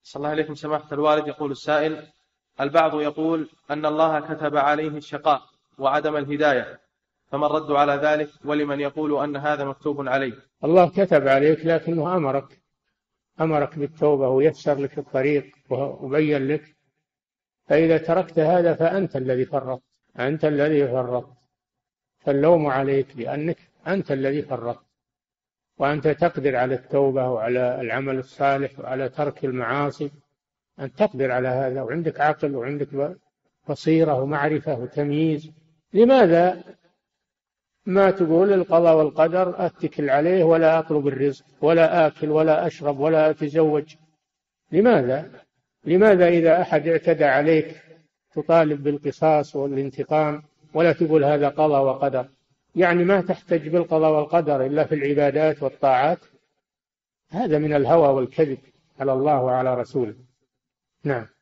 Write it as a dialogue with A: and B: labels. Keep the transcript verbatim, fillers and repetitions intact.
A: صلى الله عليكم سماحة الوالد. يقول السائل: البعض يقول أن الله كتب عليه الشقاء وعدم الهداية، فما الرد على ذلك؟ ولمن يقول أن هذا مكتوب عليه؟
B: الله كتب عليك لكنه أمرك أمرك بالتوبة ويسر لك الطريق وبين لك، فإذا تركت هذا فأنت الذي فرطت أنت الذي فرطت فاللوم عليك لأنك أنت الذي فرطت، وأنت تقدر على التوبة وعلى العمل الصالح وعلى ترك المعاصي، أن تقدر على هذا وعندك عقل وعندك بصيرة ومعرفة وتمييز. لماذا ما تقول القضاء والقدر أتكل عليه ولا أطلب الرزق ولا آكل ولا أشرب ولا أتزوج؟ لماذا؟ لماذا إذا أحد اعتدى عليك تطالب بالقصاص والانتقام ولا تقول هذا قضاء وقدر؟ يعني ما تحتج بالقضاء والقدر إلا في العبادات والطاعات؟ هذا من الهوى والكذب على الله وعلى رسوله. نعم.